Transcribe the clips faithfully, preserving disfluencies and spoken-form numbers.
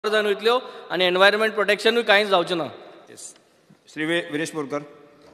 जावन वयतल्यो आनी एनवायरमेंट प्रोटेक्शनूय कांयच जावचें ना. Shri Viresh Borkar.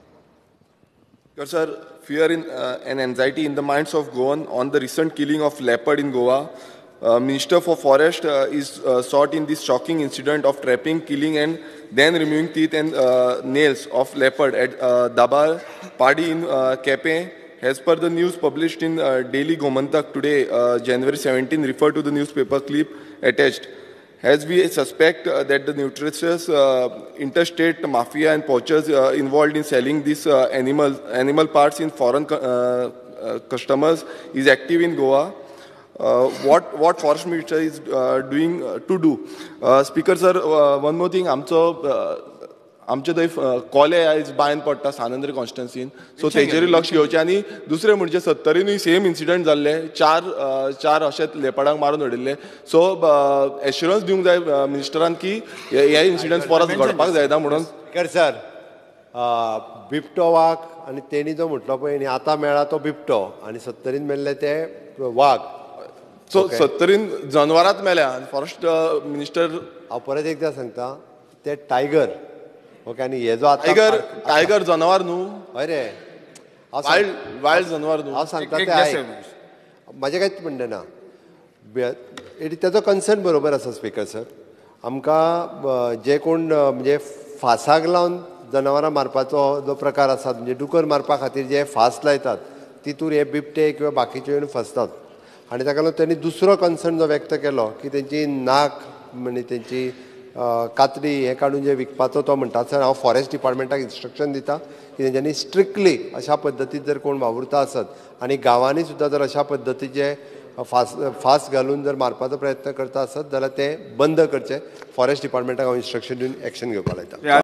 Sir, fear in, uh, and anxiety in the minds of Goan on the recent killing of leopard in Goa. Uh, Minister for Forest uh, is uh, sought in this shocking incident of trapping, killing and then removing teeth and uh, nails of leopard at uh, Dabar Padi in uh, Kepe. As per the news published in uh, Daily Gomantak today, uh, January seventeenth, refer to the newspaper clip attached. As we suspect uh, that the nutritious uh, interstate mafia and poachers uh, involved in selling these uh, animal, animal parts in foreign uh, uh, customers is active in Goa. Uh, what what Forest Minister is uh, doing uh, to do? Uh, Speaker sir, uh, one more thing. आमचो आमचे थंय कोले आयज Bayern पडटा सानंद्री कॉन्स्टिट्युएन्सीन, so तेजेरूय लक्ष घेवचें. आनी दुसरें म्हणजे सत्तरीनूय सेम इन्सिडंट जाल्ले, चार चार अशेंच लेपडांक मारून उडयल्ले. सो एश्युरन्स दिवंक जाय मिनिस्टरान की हे इन्सिडंट्स परत घडपाक जायना म्हणून. स्पीकर सर, बिबटो वाघ आनी तेणी जो म्हटलो पळय न्ही आतां मेळ्ळा तो बिबटो आनी सत्तरीन मेल्ले ते वाघ. सो सत्तरीन जनवरांच मेल्या. फॉरेस्ट मिनिस्टर हांव परत एकदां सांगता, ते टायगर. ओके. आनी हे जो टायगर टायगर जनवार न्हू, हय रे, वायल्ड वायल्ड जनवार न्हू. हांव सांगता ते आयक, म्हाजें कांयच म्हणणें ना. तेजो कन्सर्न बरोबर आसा स्पीकर सर. आमकां जे कोण म्हणजे फासाक लावन जनावरां मारपाचो जो प्रकार आसा, म्हणजे डुकर मारपा खातीर जे फास लायतात तितूर हे बिबटे किंवा बाकीचे येवन फसतात. आनी ताका लागून तेणी दुसरो कन्सर्न जो व्यक्त केलो की तेंची नाक म्हणजे तेंची कातडी हे काडून जे विकपाचो तो म्हणटा. सर, हांव फॉरेस्ट डिपार्टमेंटाक इन्स्ट्रक्शन दिता की तेंच्यांनी स्ट्रिक्टली अशा पद्दतीन जर कोण वावुरता आसत आनी गांवांनी सुद्दां जर अशा पद्दतीचे फास फास घालून जर मारपाचो प्रयत्न करता आसत जाल्यार ते बंद करचे. फॉरेस्ट डिपार्टमेंटाक हांव इन्स्ट्रक्शन दिवन एक्शन घेवपाक लायता.